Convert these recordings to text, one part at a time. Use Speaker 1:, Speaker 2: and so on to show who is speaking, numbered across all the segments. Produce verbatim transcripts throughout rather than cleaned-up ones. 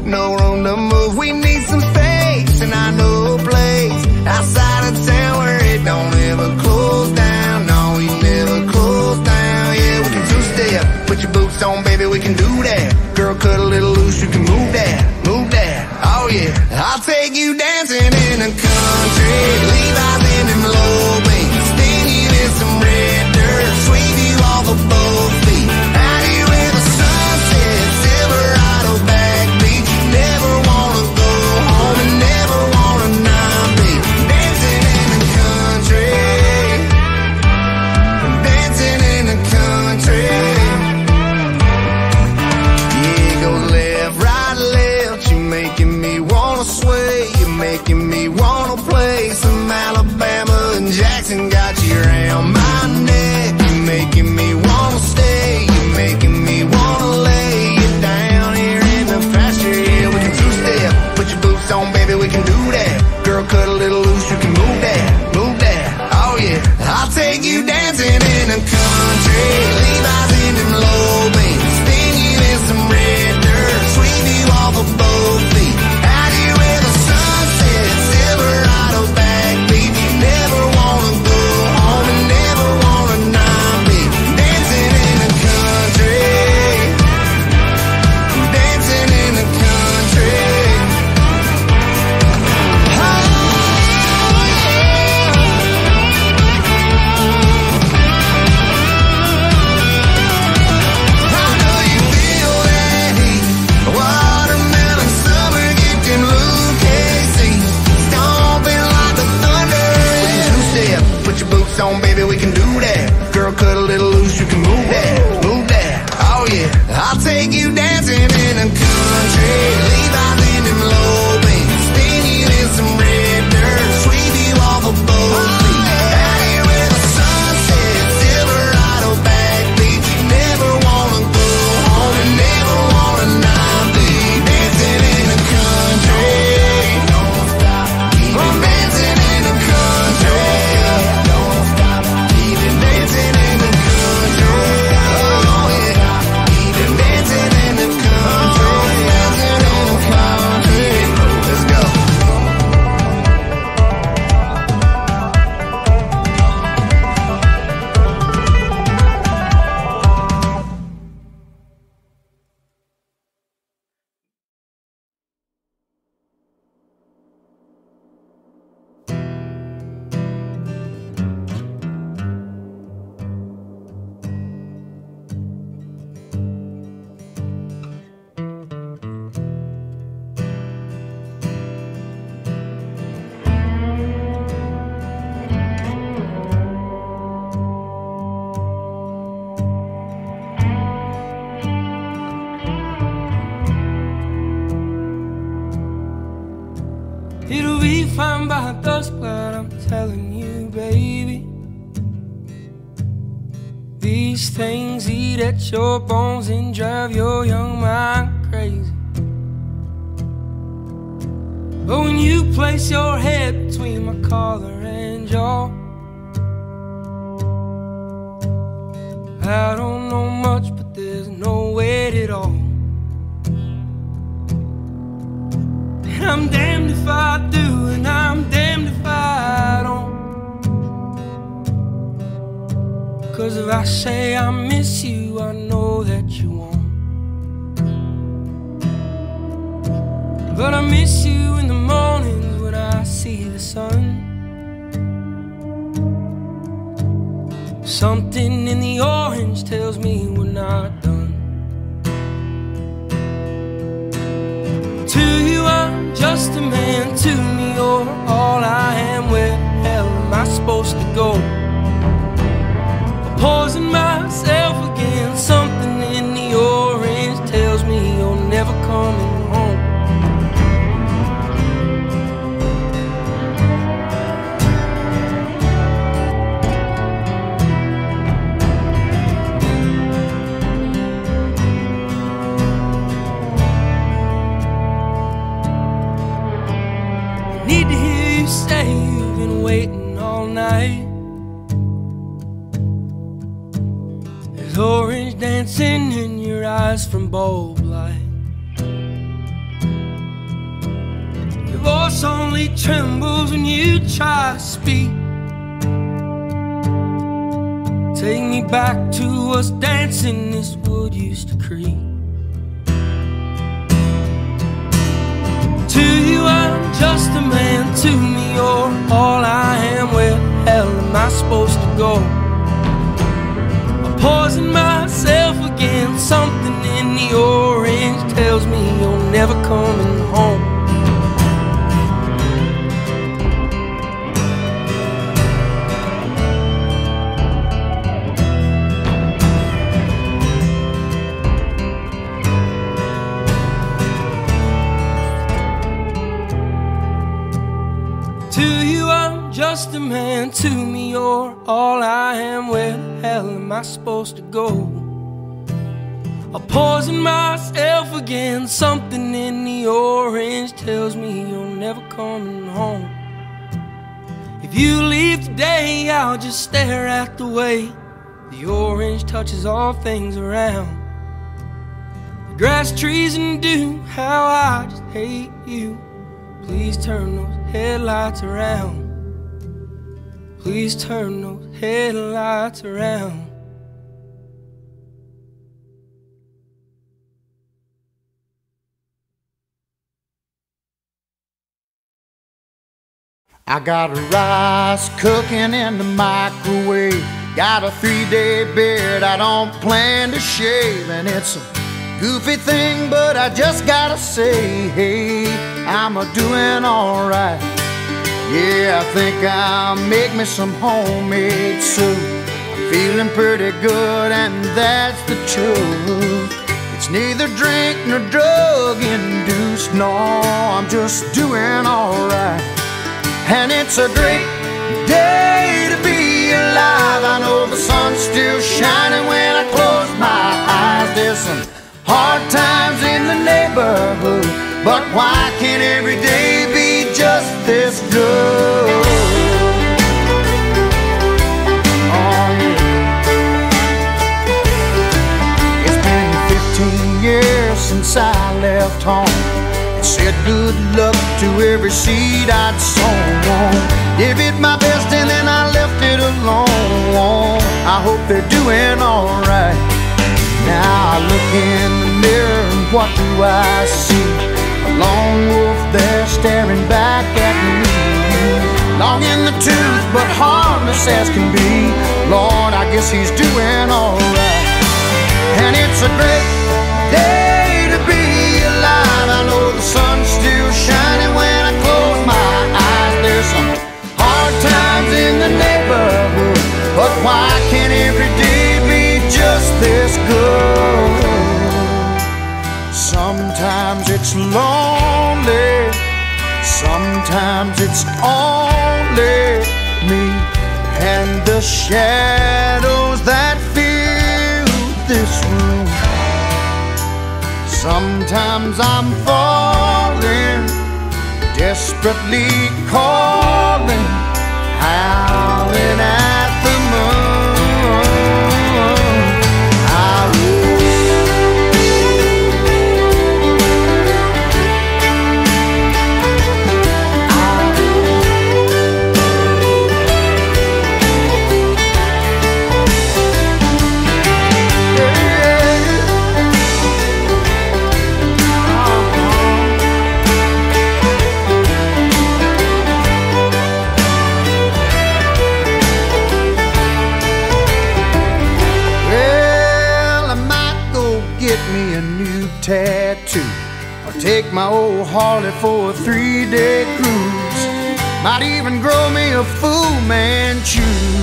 Speaker 1: no room to move. We need some space, and I know a place outside of town where it don't ever close down. No, we never close down. Yeah, we can two-step, put your boots on, baby, we can do that. Girl, cut a little loose, you can move that, move that. Oh yeah, I'll take you dancing in the country. Levi's in them low beats, stinging in some red dirt, sweep you off of both feet. Out here where the sunset, Silverado backbeat. You never wanna go home and never wanna not be dancing in the country, dancing in the country. Yeah, go left, right, left. You making me wanna sway, you're making me wanna play some Alabama and Jackson. Got you around my neck, you're making me wanna stay, you're making me wanna lay you down here in the pasture. Yeah, we can two-step, put your boots on, baby, we can do that. Girl, cut a little loose, you can move that, move that. Oh yeah, I'll take you dancing in the country. Levi's in them low beats, spin you in some red dirt, sweep you off of both feet. Out here where the sunset, Silverado backbeat. You never wanna go home and never wanna not be dancing in the country, dancing in the country. Oh, yeah. I know you feel that heat, watermelon summer, get them Lucchese, stomping like the thunder. We can two-step, put your boots on, baby, we can do that. Girl, cut a little loose, you can move that, move that. Oh yeah, I'll take you dancing in the country. Levi's in them low beats, spin you in some red dirt, sweep you off of both feet. Out here where the sunset, Silverado backbeat. You never wanna go home and never wanna not be dancing in the country. Don't stop, keep on dancing in the country. Don't stop, keep it dancing in the country. Oh yeah, keep it dancing in the country, dancing in the country. Let's go.
Speaker 2: It'll be fine by dusk, but I'm telling you, baby, these things eat at your bones and drive your young mind crazy. But when you place your head between my collar and jaw, I don't know much, but there's no weight at all. And I'm damned if I do, and I'm damned if I don't. 'Cause if I say I miss you, I know that you won't. But I miss you in the mornings when I see the sun. Something in the orange tells me we're not done. To you I'm just a man, to me you're all I am. Where the hell am I supposed to go? Poison myself again. Something in the orange tells me you're never coming home. Need to hear you say you've been waiting all night. There's orange dancing in your eyes from bulb light. only trembles when you try to speak. Take me back to us dancing this wood used to creep. To you I'm just a man, to me you're all I am. Where the hell am I supposed to go? I poison myself again, something in the orange tells me you're never coming home. Just a man, to me you're all I am. Where the hell am I supposed to go? I poison myself again, something in the orange tells me you're never coming home. If you leave today, I'll just stare at the way the orange touches all things around. The grass, trees and dew, how I just hate you. Please turn those headlights around. Please turn those headlights around.
Speaker 1: I got rice cooking in the microwave. Got a three-day beard I don't plan to shave. And it's a goofy thing, but I just gotta say, hey, I'm a-doing alright. Yeah, I think I'll make me some homemade soup. I'm feeling pretty good, and that's the truth. It's neither drink nor drug induced. No, I'm just doing alright. And it's a great day to be alive. I know the sun's still shining when I close my eyes. There's some hard times in the neighborhood, but why can't every day be just this good? Oh yeah. It's been fifteen years since I left home. It said good luck to every seed I'd sown. Gave it my best and then I left it alone. I hope they're doing alright. Now I look in the mirror and what do I see? A lone wolf there staring back at me. Long in the tooth but harmless as can be. Lord, I guess he's doing alright. And it's a great day to be alive. I know the sun's still shining when I close my eyes. There's some hard times in the neighborhood, but why can't every day be just this good? Sometimes it's lonely, sometimes it's only me and the shadows that fill this room. Sometimes I'm falling, desperately calling, howling at the moon. I tattoo, or take my old Harley for a three-day cruise. Might even grow me a Fu Manchu.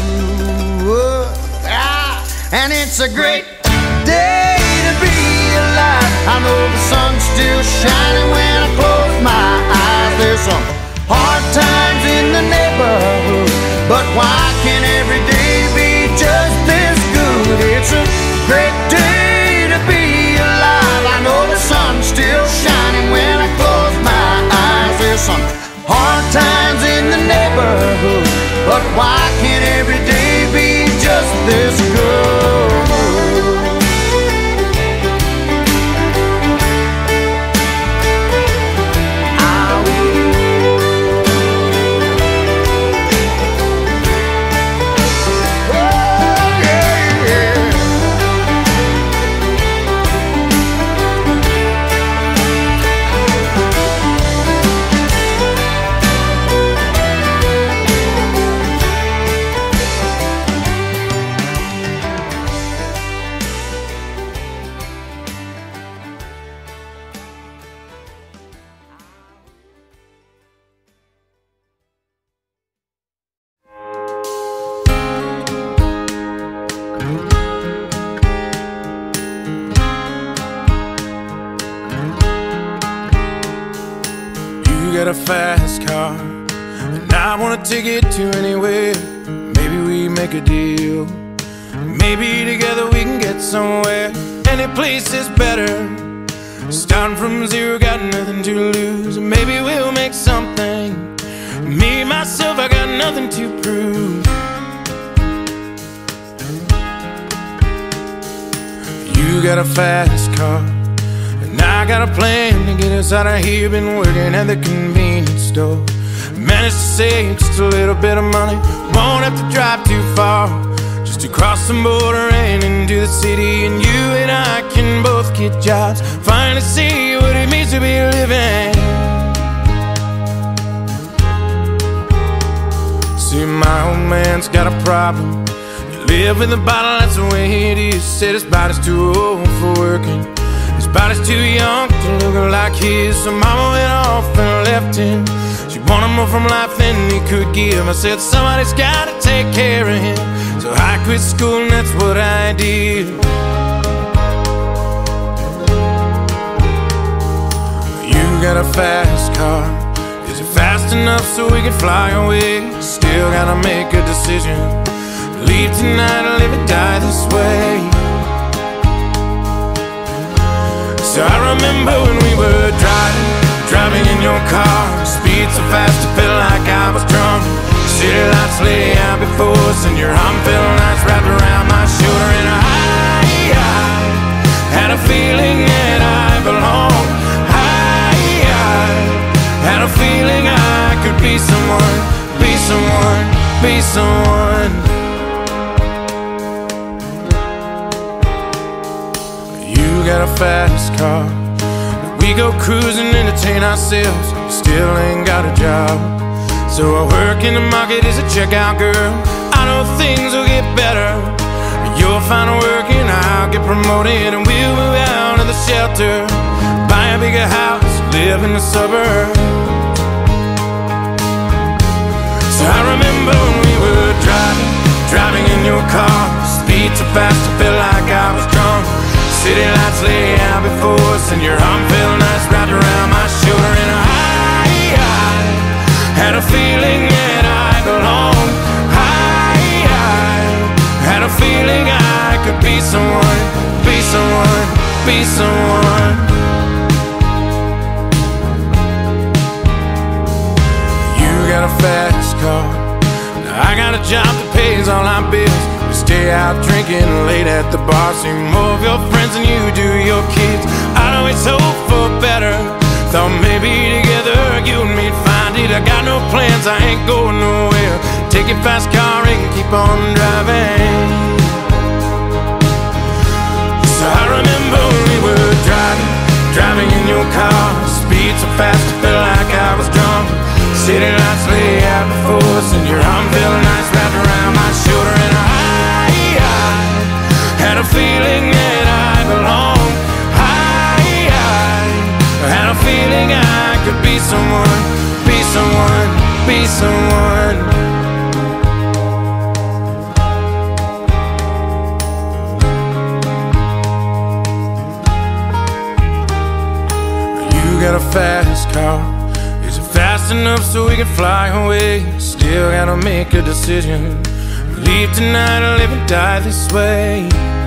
Speaker 1: Ah, and it's a great day to be alive. I know the sun's still shining when I close my eyes. There's some hard times in the neighborhood, but why can't every day be just this good? It's a great day to be alive. I know the sun's still shining when I close my eyes. There's some hard times in the neighborhood, but why can't every day be just this good? I
Speaker 2: got a fast car, and I wanna take it to anywhere. Maybe we make a deal. Maybe together we can get somewhere. Any place is better. Starting from zero, got nothing to lose. Maybe we'll make something. Me, myself, I got nothing to prove. You got a fast car, and I got a plan to get us out of here. Been working at the convenience store. Managed to save just a little bit of money. Won't have to drive too far, just to cross the border and into the city. And you and I can both get jobs, finally see what it means to be living. See, my old man's got a problem. You live with a bottle, that's the way it is. Said his body's too old for working, his body's too young to look like his. So mama went off and left him. She wanted more from life than he could give. I said somebody's gotta take care of him. So I quit school and that's what I did. You got a fast car, is it fast enough so we can fly away? Still gotta make a decision. Leave tonight or live or die this way. So I remember when we were driving, driving in your car. Speed so fast it felt like I was drunk. City lights lay out before us, and your arm felt nice wrapped around my shoulder. And I, I had a feeling that I belonged. I, I had a feeling I could be someone, be someone, be someone. You got a fast car, we go cruising, entertain ourselves. Still ain't got a job, so I work in the market as a checkout girl. I know things will get better. You'll find work and I'll get promoted, and we'll move out of the shelter, buy a bigger house, live in the suburbs. So I remember when we were driving, driving in your car. Speed so fast it felt like I was drunk. City lights lay out before us, and your arm felt nice wrapped around my shoulder. And I, I had a feeling that I belonged. I, I had a feeling I could be someone, be someone, be someone. You got a fast car, I got a job that pays all our bills. We stay out drinking late at the bar, see more of your friends than you do your kids. I'd always hope for better, thought maybe together you and me'd find it. I got no plans, I ain't going nowhere. Take your fast car and keep on driving. So I remember when we were driving, driving in your car. Speed so fast it felt like I was drunk. City lights lay out before us, and your arm felt nice wrapped around my shoulder. And I, I had a feeling that I belonged. I, I had a feeling I could be someone, be someone, be someone. You got a fast car, is it fast enough so we can fly away? Still gotta make a decision. Leave tonight or live and die this way.